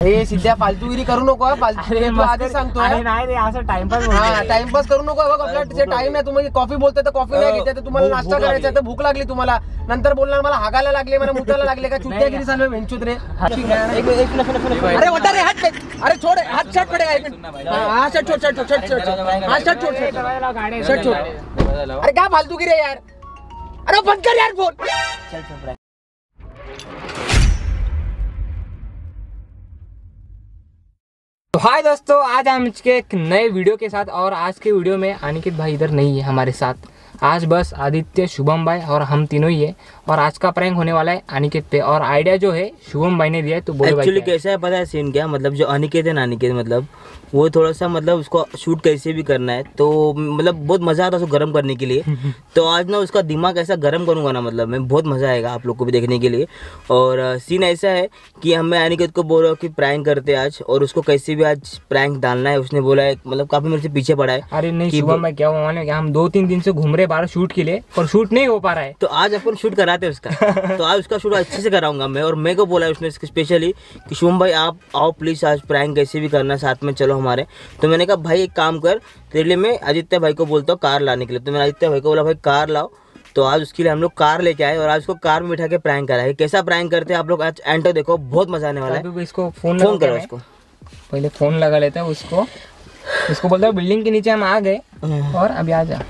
ए सिद्ध्या फालतूगिरी करू नको, फालतू आधी सांगतो. अरे नाही रे, असं टाइमपास. हा टाइमपास करू नको. बघ आपला टाइम आहे. तुम्ही कॉफी बोलताय तर कॉफी नाही घेताय, तर तुम्हाला नाश्ता करायचा तर भूक लागली तुम्हाला, नंतर बोलणार मला हागायला लागले, मला मुताला लागले का, चुत्यागिरी चालू आहे वेंचूत रे. अरे वटा रे हात, अरे छोड हात, शर्ट पडेगा एक मिनिट. हा शर्ट छोड़, शर्ट छोड़. अरे क्या फालतूगिरी है यार. अरे बंद कर यार फोन. चल. तो हाय दोस्तों, आज हम एक नए वीडियो के साथ, और आज के वीडियो में अनिकेत भाई इधर नहीं है हमारे साथ. आज बस आदित्य, शुभम भाई और हम तीनों ही है. और आज का प्रैंक होने वाला है अनिकेत पे, और आइडिया जो है शुभम भाई ने दिया है. तो बोलो एक्चुअली कैसा है पता है सीन क्या, मतलब जो अनिकेत है ना, अनिकेत मतलब वो थोड़ा सा मतलब उसको शूट कैसे भी करना है, तो मतलब बहुत मज़ा आता है उसको गर्म करने के लिए. तो आज ना उसका दिमाग ऐसा गर्म करूँगा ना, मतलब मैं बहुत मज़ा आएगा आप लोग को भी देखने के लिए. और सीन ऐसा है कि हमें अनिकेत को बोल रहा हूँ कि प्रैंक करते आज, और उसको कैसे भी आज प्रैंक डालना है. उसने बोला है, मतलब काफ़ी मेरे से पीछे पड़ा है. अरे नहीं शुभम भाई, क्या हुआ ना, हम 2-3 दिन से घूम रहे बाहर शूट के लिए, और शूट नहीं हो पा रहा है. तो आज अपन शूट कराते हैं उसका. तो आज उसका शूट अच्छे से कराऊंगा मैं. और मेरे को बोला है उसने स्पेशली कि शुभम भाई आप आओ प्लीज़, आज प्रैंक कैसे भी करना, साथ में चलो हमारे. तो मैंने कहा भाई एक काम कर, तेरे लिए मैं आदित्य भाई को बोलता हूँ कार लाने के लिए. तो मैंने आदित्य भाई को बोला भाई कार लाओ. तो आज उसके लिए हम लोग कार लेके आए, और आज उसको कार में बिठा के प्रैंक करा है. कैसा प्रैंक करते हैं आप लोग आज एंड तक देखो, बहुत मजा आने वाला है. इसको फोन करो उसको, पहले फोन लगा लेते हैं उसको बोलता है बिल्डिंग के नीचे हम आ गए, और अभी आ जा.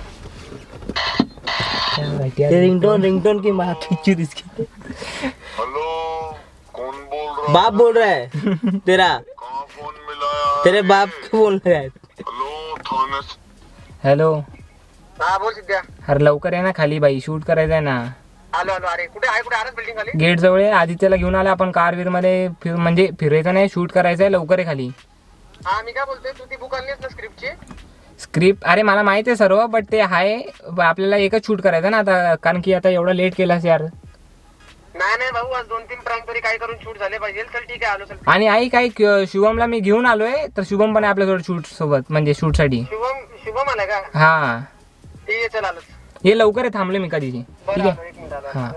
रिंगटोन की माँ खींची इसकी. हेलो, कौन बोल रहा? बाप बोल रहा है तेरा. कहाँ फोन मिला? तेरे बाप को बोल रहा है. हेलो थाने से. हॅलो. हा बोल सिद्ध्या. अरे लवकर आहे ना खाली बाई, शूट करायचं आहे ना. आलो. अरे कुठे आहे बिल्डिंग खाली? गेट जवळ आहे. आदित्यला घेऊन आला आपण कार वीर मध्ये, म्हणजे फिरायचं नाही, शूट करायचं आहे. लवकर आहे खाली. हा मी काय बोलतोय, तू ती बुक आणलीस ना स्क्रिप्टची? स्क्रिप्ट अरे मला माहिती आहे सर्व, बट ते आहे आपल्याला एकच शूट करायचं ना आता, कारण की आता एवढा लेट केलास यार. नाही भाऊ, आज 2-3 प्रँक तरी काय करून शूट झाले पाहिजे. चल ठीक आहे, आलो. चल. आणि आई काय शुभमला मी घेऊन आलोय, तर शुभम पण आपल्यासोबत शूट सोबत, म्हणजे शूट साठी. शुभम आलाय का? हा ठीक आहे, चल आलो. ये लवकर आहे, थांबले मी कधीची. ठीक आहे. एक मिनिट. हाँ.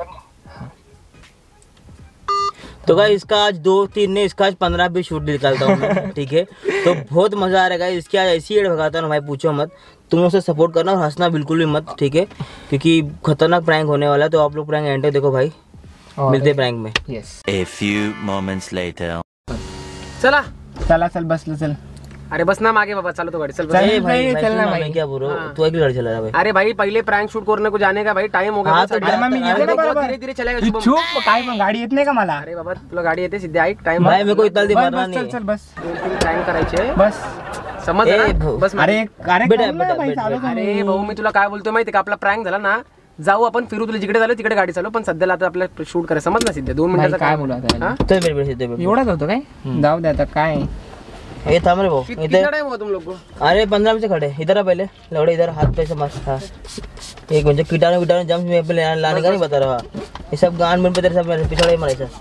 तो गाइस इसका आज 2-3 नहीं, इसका आज 15 भी शूट निकालता हूँ मैं. ठीक है, तो बहुत मजा आ रहा है. इसकी आज ऐसी एड भगाता हूँ भाई, पूछो मत. तुम लोग से सपोर्ट करना और हंसना बिल्कुल भी मत, ठीक है, क्योंकि खतरनाक प्रैंक होने वाला है. तो आप लोग प्रैंक एंड तक देखो भाई, मिलते प्रैंक में. Yes. A few moments later. चला चल बसलो चल. अरे बस ना मागे बाबा, चालो तो गाड़ी. चल चल भाई भाई, चलना भाई. मैं क्या बोल रहा हूँ, तू अगली गाड़ी चला रहा भाई. अरे भाई पहले प्रैंक शूट करने को जाने का भाई टाइम हो गया. हाँ, तो धीरे धीरे चलेगा शुभम. चूप काय पण गाडी येत नाही का मला. अरे बाबा तुला गाडी येते सिद्ध्या, ऐक टाइम. भाई मेरे को इतना दी मारना नहीं. चल बस. 2-3 प्रँक करायचे बस, समज ना. बस अरे बेटा. अरे भाऊ मी तुला काय बोलतोय माहिती का, आपला प्रँक झाला ना, जाऊ आपण फिरू, तुला जिकडे झालं तिकडे गाडी चालू, पण सध्याला आता आपल्याला शूट करायचं. समज ना सिद्ध्या, 2 मिनिटाचं काय बोलू आता. चल मेरे एवढाच होतं काय, जाऊ दे आता काय. ये थाम रे भाऊ, कितना टाइम हुआ तुम लोग को? अरे 15 मिनट से खड़े. इधर आ पहले, लौड़े इधर हाथ पे से मस्त. हाँ एक मिनट, कीटाणु जम्स में पे लाने का नहीं बता रहा. ये सब गान बन पे तेरे सब मेरे पिछड़े मरे सर.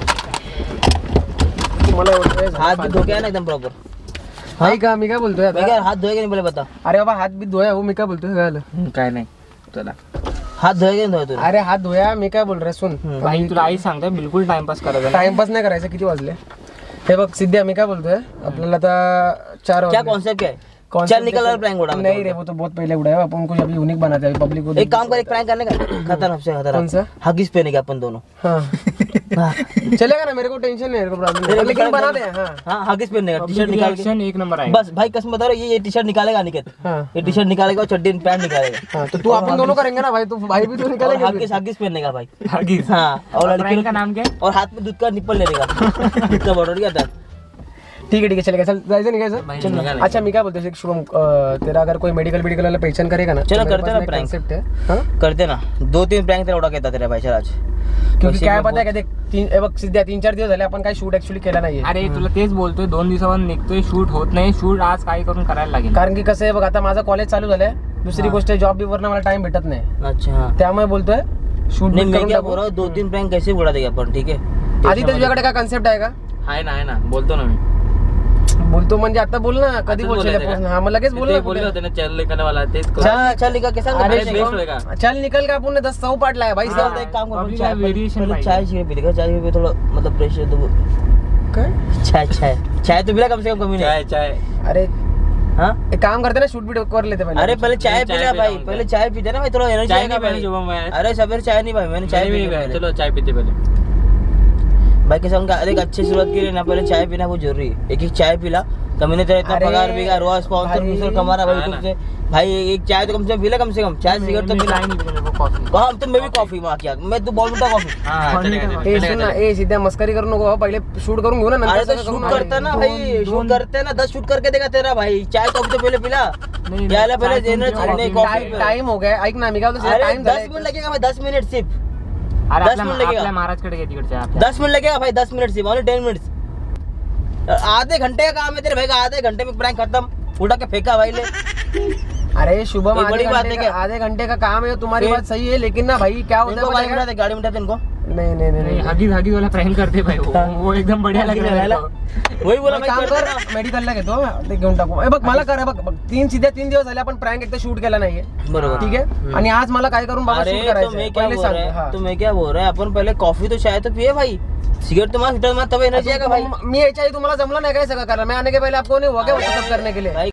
हाथ भी धो के ना एकदम प्रॉपर. हाय का मी काय बोलतोय मैं क्या हाथ धोएगा नहीं पहले बता. अरे बाबा हात भी धोया हो, मी काय बोलतोय झालं काय नाही चला. हाथ धोएगा नहीं धोया तू. अरे हात धोया, मी काय बोल रहा सुन. भाई तुला आई सांगतोय बिलकुल टाइमपास करायचा. टाइमपास नाही करायचं. किती वाजले हे बघ सिद्ध्या, मी काय बोलतोय, आपल्याला आता 4 क्या वाजले. कॉन्सेप्ट क्या है? चल निकल और प्रैंक उड़ा. नहीं रे, वो तो बहुत पहले उड़ा है. अपन कुछ अभी यूनिक बनाते हैं पब्लिक को. एक काम कर, एक प्रैंक करने का खतरनाक से कौन सा? खतरनाक हगिस पहने का अपन दोनों. हाँ चलेगा ना, मेरे को टेंशन नहीं है, प्रॉब्लम नहीं, लेकिन बना दे. हाँ हगिस पहनने का, टी-शर्ट निकाल के. एक नंबर आहे. बस भाई कसम बता रहा हूँ, ये टी-शर्ट निकालेगा अनिकेत. हाँ ये टी-शर्ट निकालेगा और चड्डी पैंट निकालेगा. हाँ, तो तू अपन दोनों करेंगे ना भाई, तू भाई भी तो निकालेगा. हगिस पहनने का भाई. हगिस. हाँ, और लड़की का नाम क्या है? और हाथ में दूध का निप्पल लेने का. दूध का बॉटल क्या था. ठीक है चलेगा. चल जायचं नाही काय. अच्छा मी काय बोलतोय शुभम, तेरा अगर कोई मेडिकल वाला पहचान करेगा ना, चलो करते ना प्रैंक. कॉन्सेप्ट है, करते ना 2-3 प्रैंक तेरा उड़ा के तेरा भाई आज. क्योंकि काय पता है, देख 3-4 दिवस झाले आपण काय शूट ऍक्च्युअली केला नाहीये. अरे तुला तेच बोलतोय, 2 दिवसापासून निघतोय, शूट होत नाही. शूट आज काय करून करायला लागेल, कारण की कसं आहे बघ, आता माझं कॉलेज चालू झालंय. दुसरी गोष्ट जॉब बी वरनं मला टाइम भेटत नाही. अच्छा, त्यामुळे बोलतोय शूट नहीं. मैं क्या बोल रहा हूँ, 2-3 प्रैंक कैसे उड़ा देगा अपन. ठीक है, आधी तुझ्याकडे काय कॉन्सेप्ट आहे का? आहे ना बोलतो ना मी. बोलतो म्हणजे आता बोल ना, कधी बोलशील. हा मग लगेच बोल ना. बोलले होते ना चल निकल वाला, तेच चल निकल के सांग. अरे बेस्ट होएगा. चल निकल का आपण 10 सौ पाटला है भाई. एक काम कर, अभी चाय वेरिएशन चाय पी लेगा. चाय पे थोड़ा मतलब प्रेशर तो काय चाय चाय चाय तो पिला कम से कम कमी नहीं। चाय अरे हाँ एक काम करते ना, शूट भी कर लेते पहले। अरे पहले चाय पीना भाई, पहले चाय पीते ना भाई, थोड़ा एनर्जी आएगा भाई। अरे सवेरे चाय नहीं भाई, मैंने चाय पी पहले। चलो चाय पीते पहले भाई कैसा उनका एक अच्छी शुरुआत के लिए ना पहले चाय पीना बहुत जरूरी है। एक चाय पीला तो मैंने तेरा इतना अरे पगार बिगा रोज स्पॉन्सर कमा रहा भाई हाँ तुमसे भाई। एक चाय तो कम से कम पीला, कम से कम चाय सिगरेट तो पीला। हाँ तो मैं भी कॉफी वहाँ किया, मैं तो बोल दूंगा कॉफी। ए सुन ना, ए सीधा मस्करी करू नको, पहिले शूट करून घेऊ ना, अरे नंतर तो शूट करता ना भाई, शूट करते ना 10 शूट करके देगा तेरा भाई। चाय कॉफी तो पहले पिला, याला पहले देना कॉफी। टाइम हो गया, ऐक ना मी काय बोलतो, अरे टाइम 10 मिनट लगेगा भाई, 10 मिनट सिर्फ। अरे 10 मिनट लगेगा महाराजकडे घे तिकडच्या 10 मिनट लगेगा भाई, 10 मिनट सिर्फ, ओनली 10 मिनट्स। आधे घंटे का काम है तेरे भाई का, आधे घंटे में प्रैंक खत्म, उठा के फेंका भाई ले। अरे शुभम, ये बड़ी बात है क्या? आधे घंटे का काम है, तुम्हारी बात सही है, लेकिन ना भाई क्या होता इनको है बाइक पता है उठा दे, गाड़ी में उठाते इनको। नहीं नहीं नहीं नहीं हगी हगी वाला प्रैंक करते भाई वो एकदम बढ़िया लग रहा है वही बोला एक भाई, काम करते कर, ना। मेडिकलला घेतो, ते घेऊन टाकू। ए बघ मला कर, बघ 3 दिवस झाले आपण प्रँक एकदा शूट केला नाहीये, बरोबर ठीक आहे, आणि आज मला काय करून बाबा अरे शूट तो करायचं मैं क्या पहिले बोल सांग। रहा हा. है, तो मैं क्या बोल रहा है, अपन पहले कॉफी तो चाय तो पिए भाई, सिगरेट तो मार उठा तब एनर्जी आएगा भाई। मी याच्या आधी तुम्हाला जमलं नाही काय सगळं करायला, मैं आने के पहले आपको नहीं हुआ क्या वो सब करने के लिए? भाई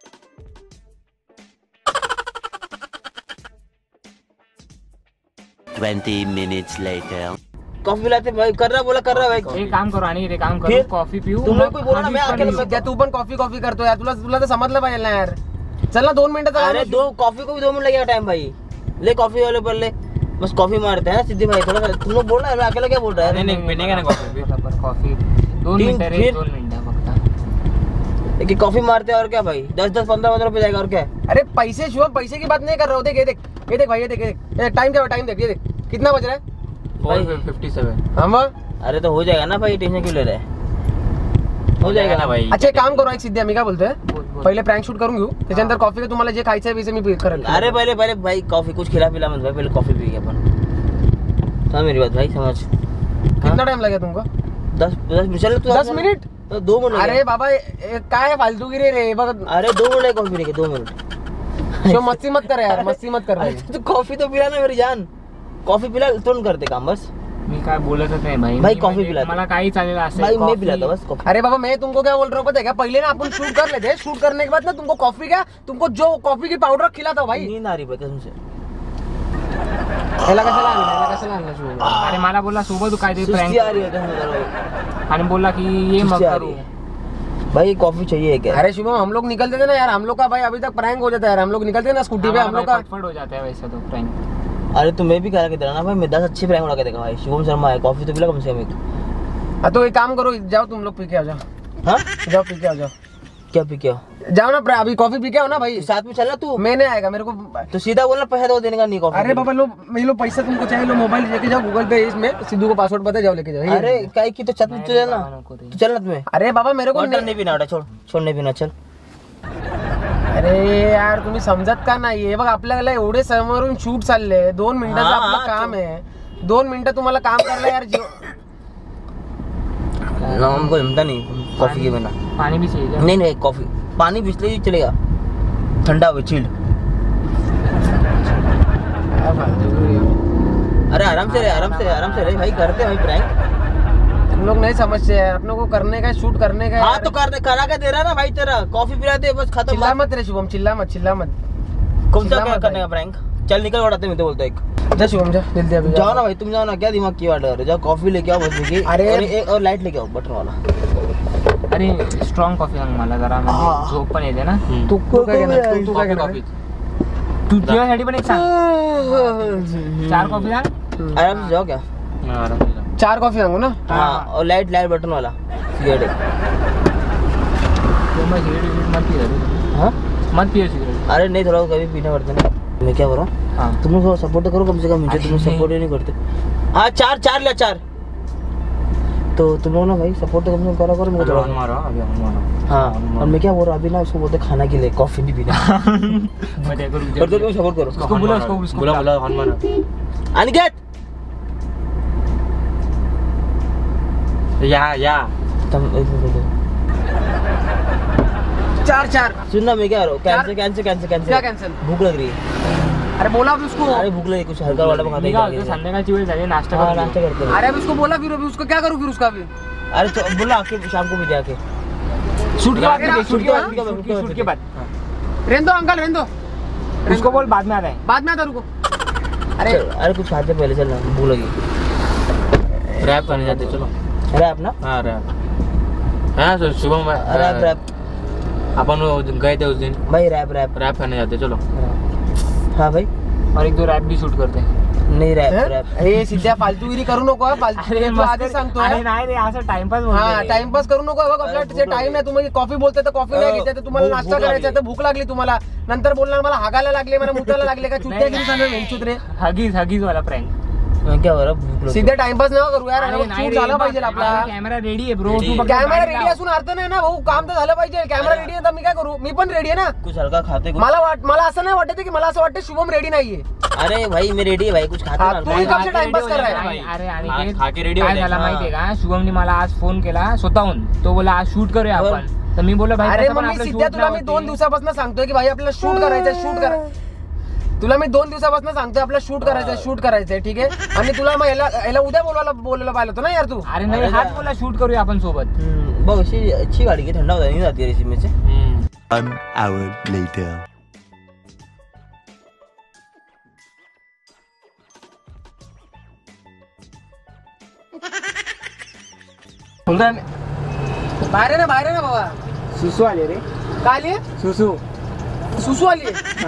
20 minutes later. कॉफी लाते भाई, कर रहा बोला कर रहा भाई। एक काम करो आणि रे काम फिर? करू कॉफी पिऊ तुम लोग कोई बोला ना, मैं अकेले सध्या तू पण कॉफी करतो यार, तुला तर समजलं पाहिजे ना यार। चल ना 2 मिनिटं अरे दो कॉफी को भी 2 मिनट लगेगा टाइम भाई। ले कॉफी वाले पर ले, बस कॉफी मारते हैं सिद्धि भाई। थोड़ा सा तुम लोग बोल रहा है, मैं अकेला क्या बोल रहा है? नाही पिणे का ना कॉफी 2 तीन, मिनिटं रे फिर? 2 मिनिटं फक्त एक कॉफी मारते हैं और क्या भाई, 10-10 15 रुपए जाएगा और क्या है? अरे पैसे शुभम, पैसे की बात नहीं कर रहा हूँ, देख ये देख भाई, ये देख टाइम क्या, टाइम देख, ये देख कितना बज रहा है। 4:57 हाँ मग अरे तो हो जाएगा ना भाई, टेंशन क्यों ले रहे हैं? हो जाएगा ना भाई। अच्छा एक काम करू, एक सिद्धी मी काय बोलतोय, बोल. पहिले प्रँक शूट करून घेऊ, त्याच्यानंतर कॉफी का तुम्हाला जे खायचं आहे मी करेल। अरे पहले पहले भाई कॉफी कुछ खिला पिला मत भाई, पहले कॉफी पी अपन। समझ मेरी बात भाई, समझ। कितना टाइम लगेगा तुमको? 10 मिनट चल तू 10 मिनिट? तो 2 मिनट अरे बाबा काय फालतूगिरी रे, बघ अरे 2 मिनट कॉफी पीने के, 2 मिनट। शिव मस्ती मत कर यार, मस्ती मत कर भाई। तू कॉफी तो पिला ना मेरी जान, कॉफी पिला तुरंत करते काम बस। मी काय बोलतच नाही भाई भाई, मी कॉफी म्हणजे पिला दे. मला काही चालेल असं भाई मैं पिलाता बस कॉफी। अरे बाबा मैं तुमको क्या बोल रहा हूँ पता है क्या, पहले ना अपन शूट कर लेते हैं, शूट करने के बाद ना तुमको कॉफी क्या, तुमको जो कॉफी की पाउडर खिलाता हूँ भाई। नींद आ रही भाई कसम से। याला कशाला आणलं शिव? अरे मला बोलला सोबत तू काय ते सुस्ती आ प्रँक रही है कसम से भाई। आणि बोलला की ये मग सुस्ती आ करू रही है। भाई कॉफी चाहिए क्या? अरे शुभम हम लोग निकलते थे ना यार, हम लोग का भाई अभी तक प्रैंक हो जाता है यार, हम लोग निकलते थे ना स्कूटी पे, हम लोग का फटफट हो जाता है वैसे तो प्रँक। अरे तो मैं भी करा के दे रहा ना भाई, मैं 10 अच्छे प्रैंक उड़ा के देखा भाई। शुभम शर्मा है, कॉफी तो पिला कम से कम एक। हाँ, तो एक काम करो, जाओ तुम लोग पी के आ जाओ, हाँ जाओ पी के आ जाओ, क्या पी क्या? जाओ ना अभी कॉफी पी के आओ ना भाई। साथ में चलना तू, मैं नहीं आएगा मेरे को। तो सीधा बोलना पैसा दो देने का नहीं कॉफी। अरे बाबा लो पैसा तुमको चाहिए, लो मोबाइल लेके जाओ, गूगल पे इसमें सिद्धू को पासवर्ड पता, जाओ लेके जाओ। अरे काय की तो छत में चलना, तो चलना तुम्हें। अरे बाबा मेरे को वाटर नहीं पीना, छोड़ नहीं पीना, चल। अरे यार तुम्ही समजत का नाही, बघ आपल्याला एवढे समोरून शूट चालले, 2 मिनिटाचं हाँ, आपलं काम आहे, 2 मिनिटं तुम्हाला काम करायला यार ना हमको जमता नहीं कॉफी के बिना। पाणी भी चाहिए क्या? नहीं नहीं कॉफी, पानी बिस्ले ही चलेगा, ठंडा हो चिल्ड। अरे आराम से रे भाई, करते भाई प्रैंक। तुम लोग नहीं समझते हैं, अपने को करने का, शूट करने का। हाँ तो करा के दे रहा ना भाई, तेरा कॉफी पिला दे बस खत्म। चिल्ला मत रे शुभम, चिल्ला मत कौन सा चिल्ला क्या मत करने भाई। का प्रैंक? चल निकल उड़ाते मैं तो बोलता एक। जा शुभम जा जल्दी, अभी जाओ ना भाई, तुम जाओ ना, क्या दिमाग की बात कर रहे हो? जाओ कॉफी लेके आओ बस देखिए। अरे और लाइट लेके आओ बटन वाला। अरे स्ट्रॉंग कॉफी सांग मला जरा, म्हणजे झोप पण येते ना। तू काय घेणार? तू काय घेणार? तू तुझ्यासाठी पण एक सांग, 4 कॉफी सांग। आराम से जाओ क्या? 4 कॉफी सांगू ना? हाँ और लाइट बटन वाला सिगरेट। तो मैं सिगरेट मत पियो, हाँ मत पियो सिगरेट। अरे नहीं, थोड़ा कभी पीना पड़ता है ना। मैं क्या बोल रहा हूँ, हाँ तुम लोग सपोर्ट करो कम से कम, मुझे तुम सपोर्ट ही नहीं करते। हाँ 4 ले 4, तो तुम लोग ना भाई सपोर्ट तो कम से कम करो मुझे थोड़ा। मारो अभी मारो। हाँ और मैं क्या बोल रहा हूँ अभी ना, उसको बोलते खाना के लिए, कॉफी नहीं पीना। मध्ये करू और तुम सपोर्ट करो। उसको बोला, उसको बोला हॉर्न मारो। अनिकेत या तुम 4 सुनना, मैं क्या रहा हूँ, कैंसिल क्या कैंसिल? भूख लग रही है। अरे बोला अभी उसको, अरे भूख लगी, कुछ हल्का वाला खाते निघा, संध्याकाळची वेळ झाली, नाश्ता हाँ करू। नाश्ता करते हैं। अरे अभी उसको बोला, फिर अभी उसको क्या करूँ फिर उसका भी? अरे तो बोला आके शाम को भी जाके शूट के बाद शूट के बाद? शूट के बाद रहने दो अंकल, रहने दो, उसको बोल बाद में आ रहा है। बाद में आता, रुको। अरे अरे कुछ खाते पहले चल ना, भूख लगी। रैप करने जाते चलो। रैप ना? हाँ रैप। हाँ सर शुभम भाई रैप रैप अपन वो गए थे उस दिन, भाई, रैप रैप रैप करने जाते चलो। हाँ भाई, और एक दो रैप भी शूट करते हैं। नहीं रैप हैं? रैप हे सिद्ध्या फालतूगिरी करू नको हा, फालतू तू आधी सांगतोय. अरे नाही रे, असं टाइमपास हा टाइमपास करू नको बघ, आपला टाइम नाही. तुम्ही कॉफी बोलताय तर कॉफी नाही घेताय, तर तुम्हाला भूक नाश्ता करायचा आहे तर भूक लागली तुम्हाला, नंतर बोलणार मला हागायला लागले, मला मुताला लागले का, चुत्यागिरी चालू वेंचूत रे. हगीज वाला प्रँक. क्या हो रहा, भूख लगी. सिद्धे टाइमपास नाही करू यार, शूट झालं पाहिजे आपला. कॅमेरा रेडी आहे ब्रो. तू कॅमेरा रेडी असून अर्थ नाही ना भाऊ, काम तर झालं पाहिजे. कॅमेरा रेडी आहे तर मी काय करू, मी पण रेडी आहे ना. कुछ हल्का खाते कुछ. मला असं नाही वाटत की मला असं वाटतं शुभम रेडी नाहीये. अरे भाई मैं रेडी है भाई, कुछ खाते हाँ, ना. तू ही कब से टाइमपास कर रहा है. अरे आज खा के ready काय होते. झालं हाँ. माहितीये का, शुभमने मला आज फोन केला स्वतःहून. तो बोला आज शूट करूया आपण. तर मी बोललो भाई अरे तसं मग पण मी आपलं सिद्ध्या shoot तुला मी नाही 2 होती. दिवसापासून सांगतोय की भाई आपल्याला शूट करायचंय, शूट करा. तुला मी 2 दिवसापासून सांगतोय आपल्याला शूट करायचंय, ठीक आहे. आणि तुला मग याला उद्या बोलायला पाहिलं होतं ना यार तू. अरे नाही, हाच बोला शूट करूया आपण सोबत. बहुत अच्छी गाड़ी की, ठंडा होता नहीं जाती है रेसिपी में से. 1 hour later. बाहेर आहे ना बाबा. सुसू आले रे, काय आली, सुसू आली.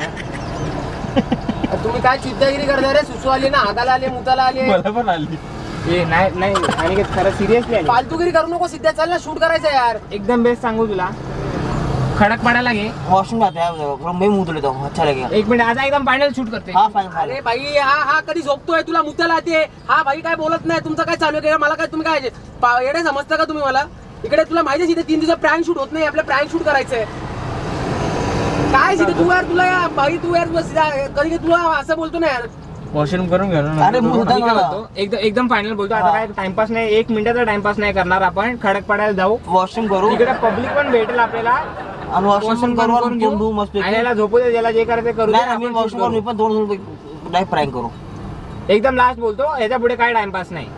तुम्ही काय चित्तागिरी करणार रे, सुसू आली ना, हाताला आले, मुताला आले. मला पण आली. ए नाही आणि खरं सिरियसली आले. फालतूगिरी करू नको सिद्ध्या, चल ना शूट करायचं यार. एकदम बेस्ट सांगू तुला, खडक पडायला घे. वॉशरूम जाते हैं, मैं मुंह धो लेता हूँ, अच्छा लगेगा. 1 मिनिट, आता एकदम फायनल शूट करते. हाँ फाइन अरे भाई हा कधी झोपतोय, तुला मुताला येते. हा भाई काय बोलत नाही, तुमचं काय चालू आहे, मला काय तुम्ही काय येडे समजता का तुम्ही मला. इकडे तुला माहिती आहे 3 दिवसात प्रँक शूट होत नाही, आपल्याला प्रँक शूट करायचंय. काय सिद्ध तू यार, तुला या भाई तू यार कधी तुला असं बोलतो ना यार. वॉशरूम करून घ्या ना. अरे मुंह मी काय धो. बोलतो, एकदम फायनल बोलतो. आता काय टाइमपास नाही, 1 मिनिटाचा टाइमपास नाही करणार आपण. खडक पडायला जाऊ, वॉशरूम करू तिकडे पब्लिक पण भेटेल आपल्याला. आणि वॉशरूम करू आणि घेऊ. तोंड मस्त आणि याला झोपू दे, ज्याला जे करायचं करू दे. नाही मी आपण वॉशरूम shoot करू, मी पण तोंड डायरेक्ट प्रँक करू. एकदम लास्ट बोलतो, याच्या पुढे काय टाइमपास नाही.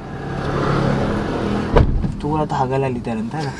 तू आता हागायला आली त्यानंतर.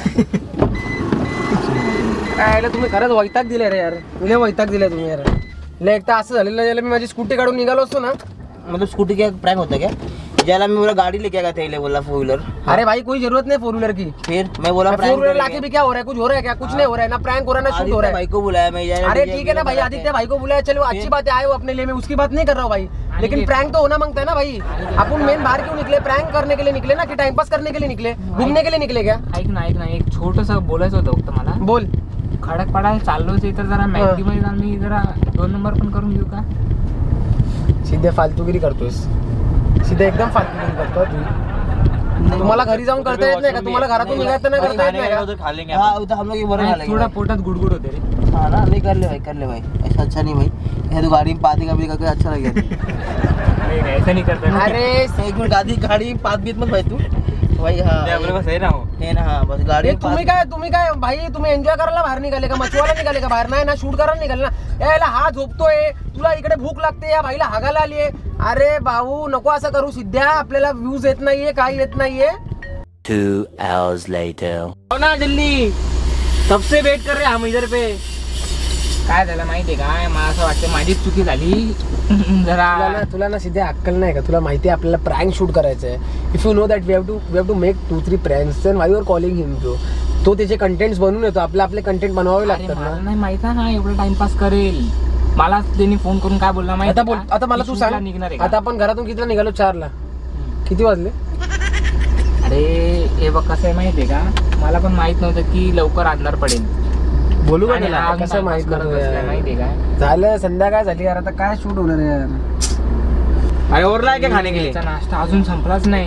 काय तुम्ही खरंच वैताग दिले रे यार, तुला वैताग दिले तुम्ही यार. लय एकदा असं झालेलं, मी माझी स्कूटी काढून निघालो असतो ना. मतलब स्कूटी क्या प्रैंक होता क्या? जला मैं बोला गाड़ी लेके आया था, बोला 4 व्हीलर. अरे भाई कोई जरूरत नहीं 4 व्हीलर की. फिर मैं बोला 4 व्हीलर लाके भी क्या हो रहा है, कुछ हो रहा है क्या, कुछ नहीं हो रहा है ना. प्रैंक हो रहा है ना शूट हो रहा है. भाई को बुलाया मैं. अरे ठीक है ना भाई, आदित्य भाई को बुलाया, चलो अच्छी बात है, आए हो अपने लिए, मैं उसकी बात नहीं कर रहा हूँ भाई. लेकिन प्रैंक तो होना मांगता है ना भाई. अपन मेन बाहर क्यों निकले, प्रैंक करने के लिए निकले ना, कि टाइम पास करने के लिए निकले, घूमने के लिए निकले क्या. ऐक ना एक छोटस बोलायचं होतं फक्त मला. बोल. खडक पडायला चाललोच आहे, तर जरा मॅगडी मध्ये जाऊन मी जरा 2 नंबर पण करून घेऊ का. सीधे फालतूगिरी करतोयस, सीधे एकदम फालतूगिरी करतोय तू. तुम्हाला घरी जाऊन करता येत नाही का, तुम्हाला घरातून निघायचं नाही करता येत नाही का. खा लेंगे. हाँ उधर हम लोग ये बड़ा नाही, थोडा पोटात गुडगुड होते रे. हाँ ना, नहीं कर ले भाई ऐसा अच्छा नहीं भाई. ये तो गाड़ी में पाती का भी करके अच्छा लगेगा. नाही, ऐसा नहीं करता. अरे 1 मिनट गाड़ी में पात बीत मत भाई तू भाई. हाँ अपने पास है ना हो. है ना. हाँ बस गाड़ी हे में तुम्ही काय भाई, तुम्ही एन्जॉय करायला बाहेर निघाले का, मचवायला निघाले का बाहेर, नाही ना शूट करायला निघाले ना. यायला हा झोपतोय, तुला इकडे भूक लागते, या भाईला हागायला आलीये. अरे भाऊ नको असं करू सिद्ध्या, आपल्याला व्ह्यूज येत नाहीये, काही येत नाहीये. 2 hours later. हो ना दिल्ली, सबसे वेट कर रहे हम इधर पे. काय झालं माहितीये का, मला असं वाटतं माझीच चुकी झाली जरा. तुला ना सिद्ध्या अक्कल नाही का, तुला माहिती आहे आपल्याला प्रँक शूट करायचंय. If you know that we have to make 2-3 pranks, then why you are calling him bro. तो त्याचे कंटेंट्स बनवून येतो, आपले कंटेंट बनवावे अरे लागतात मला ना. नाही माहित ना एवढं टाइमपास करेल. मला त्यांनी फोन करून काय बोलला माहिती आता बोल, आता मला तू सांग, निघणार आहे आता आपण घरातून कितीला निघालो, 4ला. किती वाजले. अरे हे बघ कसं आहे माहितीये का, मला पण माहित नव्हतं की लवकर आणणार पडेल. बोलू का आणि त्याला, आज कसं माहित करत नव्हतं बसलाय यार. माहितीये का. झालं संध्याकाळ झाली यार, आता काय शूट होणार आहे यार. अरे और लाए क्या खाने के लिए. त्याचा नाश्ता अजून संपलाच नाही.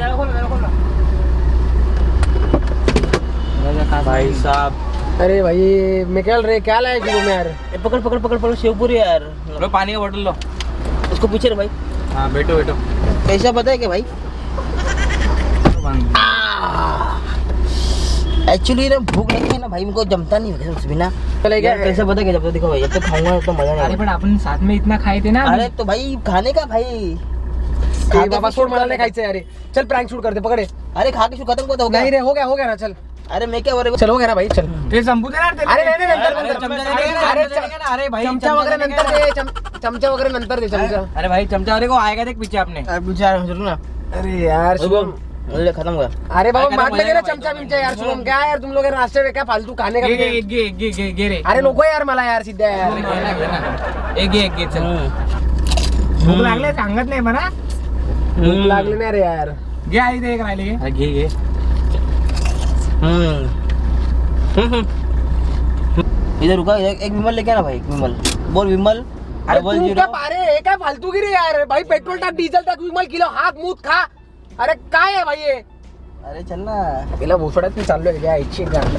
भाई साहब. अरे भाई मिकेल रे, क्या लाया जीरो में यार. पकड़ शेवपुरी यार. लो पानी का बोतल लो. उसको पीछे रे भाई. हाँ बैठो बैठो. कैसा पता है क्या भाई, एक्चुअली ना भूख लगी है ना भाई, मुझको जमता नहीं है कुछ भी ना. चलेगा कैसे पता क्या, जब तक देखो भाई, जब तक खाऊंगा तो मजा नहीं अरे आएगा. पण आपण साथ में इतना खाए थे ना. अरे तो भाई खाने का भाई ए बाबा सोड, मला नाही खायचं अरे. चल प्रँक शूट करते, पकडे. अरे खा के शूट खत्म करता हो नाही गया. रे, हो गया ना, चल. अरे मैं क्या बोल रहा हूँ. चल हो गया ना भाई, चल. ते संपू दे यार. अरे नाही नाही, नंतर चमचा नंतर. देने का, अरे चमचा देने का. अरे भाई चमचा वगैरह नंतर दे, चमचा वगैरह नंतर दे, चमचा. अरे भाई चमचा वाले को आएगा देख पीछे आपने. ना. अरे यार शुभम, अरे खत्म हुआ. अरे बाबा काय मार करता लेके ना भाई, चमचा बिमचा यार. शुभम क्या यार, तुम लोग नाश्ते में क्या फालतू खाने का गे भी- गे गे गे गे रे. अरे नको यार मला यार, सिद्धा यार. एक घे चल. भूक लागले सांगत नाही म्हणा. भूक लागली नाही रे यार. घे आई ते एक राहिले. अरे घे. इधर रुका, एक विमल लेके आना भाई. एक विमल बोल. विमल अरे डबल तू जीरो. क्या पारे, हे काय फालतूगिरी यार भाई. पेट्रोल टाक, डिझेल टाक, विमल किलो, हात मूत खा. अरे काय आहे भाई हे. अरे चल ना. तिला भोसड्यात मी चाललोय घ्या इच्छी गाडी.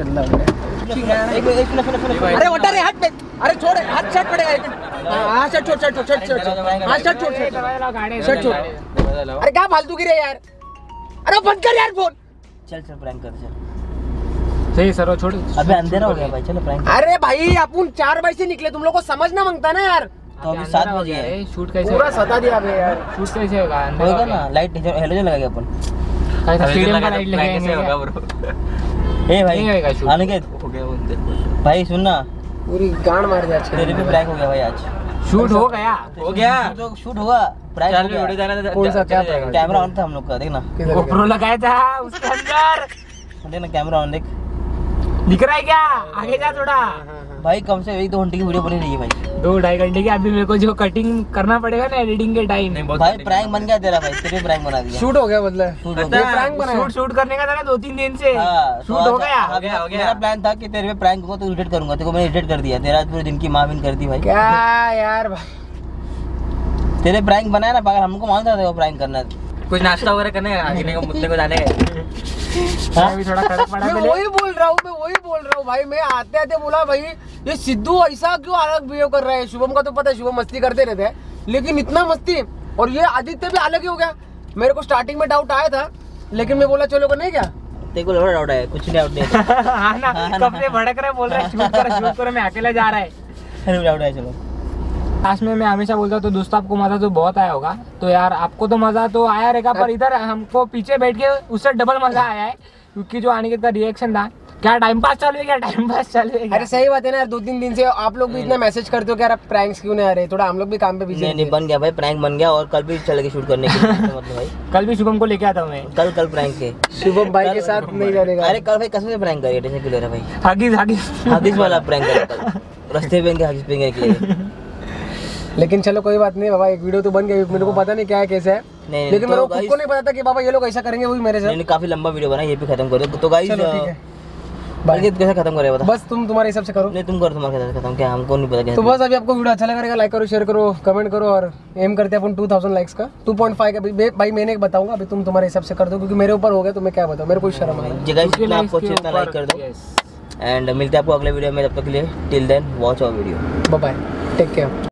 अरे वटा रे हात पे. अरे छोड़, हाथ शर्ट पड़ेगा एक. हाँ शर्ट छोड़, शर्ट छोड़, शर्ट छोड़. हाँ शर्ट छोड़, शर्ट छोड़. शर्ट छोड़. अरे क्या फालतूगिरी है यार. अरे बंद कर यार फोन. चल चल प्रैंक कर चल. सही सर्व छोड़. अबे अंधेरा हो गया भाई. चलो प्रैंक. अरे भाई अपन 4 बजे से निकले, तुम लोग को समझना मांगता ना यार. तो अभी 7 बजे है. शूट कैसे पूरा सता दिया बे यार. शूट कैसे होगा. होगा ना. लाइट हेलोजन लगाएंगे अपन. काय स्टेडियम का लाइट कैसे होगा लगे. ब्रो. ए नहीं होएगा भाई shoot. अनिकेत हो गया बोलते. भाई सुन ना. पूरी गांड मार दिया आज के तेरे दिन. भी प्रैंक हो गया भाई आज. शूट हो गया. हो गया. तो शूट होगा. प्रैंक चल हो वीडियो गया. जाना. कौन सा क्या prank? कैमरा ऑन था हम लोग का. देख ना. किधर गोप्रो लगाया था उसके अंदर. देख ना कैमरा ऑन. देख दिख रहा है क्या. आगे जा थोड़ा. भाई कम से 1-2 घंटे की वीडियो बनी रही है भाई. 2-2.5 घंटे की. अभी मेरे को जो कटिंग करना पड़ेगा ना एडिटिंग के टाइम. नहीं बहुत भाई प्रैंक बन गया तेरा भाई. तेरे प्रैंक बना दिया. शूट हो गया मतलब. शूट हो ये गया. प्रैंक बनाया. शूट करने का था ना 2-3 दिन से. हाँ, शूट तो हो आज- गया. हाँ, गया, हो गया. मेरा प्लान था कि तेरे पे प्रैंक होगा तो इरिटेट करूंगा. तेरे को मैंने इरिटेट कर दिया. तेरा आज पूरे दिन की माँ बिन कर दी भाई. क्या यार भाई. तेरे प्रैंक बनाया ना पागल. हमको मालूम था तेरे को प्रैंक करना है. कुछ नाश्ता वगैरह करने का, आगे को मुद्दे को जाने का. मैं भी थोड़ा कड़क पड़ा मैं पहले. वही बोल रहा हूँ भाई. मैं आते आते बोला भाई ये सिद्धू ऐसा क्यों अलग बिहेव कर रहा है. शुभम का तो पता है, शुभम मस्ती करते रहते हैं, लेकिन इतना मस्ती. और ये आदित्य भी अलग ही हो गया. मेरे को स्टार्टिंग में डाउट आया था, लेकिन मैं बोला चलो को नहीं क्या. तेरे को बड़ा डाउट है. कुछ नहीं डाउट नहीं है. हाँ ना, कब से भड़क रहा है, बोल रहा है शूट करो मैं अकेला जा रहा है. अरे डाउट है. चलो लास्ट में मैं हमेशा बोलता हूँ तो दोस्तों आपको मजा तो बहुत आया होगा. तो यार आपको तो मजा तो आया रहेगा, पर इधर हमको पीछे बैठ के उससे डबल मजा आया है. क्योंकि जो अनिकेत का रिएक्शन था, क्या टाइम पास चालू है, क्या टाइम पास चालू है. अरे सही बात है ना यार. 2-3 दिन से आप लोग भी इतना मैसेज करते हो कि यार प्रैंक्स क्यों नहीं आ रहे. थोड़ा हम लोग भी काम पे बिजी नहीं बन गया भाई. प्रैंक बन गया और कल भी चलेगी शूट करने के लिए. मतलब भाई कल भी शुभम को लेके आता हूँ मैं. कल प्रैंक के. शुभम भाई के साथ नहीं जानेगा. अरे कल भाई कसम से प्रैंक करिए. टेंशन क्यों ले रहा भाई. हगीज हदीस वाला प्रैंक करेगा कल. रास्ते पे हदीस पे निकले. लेकिन चलो कोई बात नहीं बाबा, एक वीडियो तो बन गई. मेरे को पता नहीं क्या है कैसे है, नहीं, लेकिन तो मेरे को खुद guys- को नहीं पता था कि बाबा ये लोग ऐसा करेंगे. वही मेरे साथ. नहीं काफी लंबा वीडियो बना. ये भी खत्म कर दो. तो गाइस चलो ठीक है. बाय. कैसे खत्म करेगा बता. बस तुम तुम्हारे हिसाब से करो. नहीं तुम करो. तुम्हारे साथ खत्म. क्या हमको नहीं पता. तो बस अभी आपको वीडियो अच्छा लगा रहेगा, लाइक करो, शेयर करो, कमेंट करो. और एम करते हैं अपन 2000 लाइक्स का. 2.5 का भाई मैंने बताऊंगा. अभी तुम तुम्हारे हिसाब से कर दो, क्योंकि मेरे ऊपर हो गया तो मैं क्या बताऊं. मेरे को शर्म आ रहा है. जी गाइस जितना आपको अच्छे उतना लाइक कर दो. एंड मिलते हैं आपको अगले वीडियो में. तब तक के लिए till then watch our video. Bye bye, take care.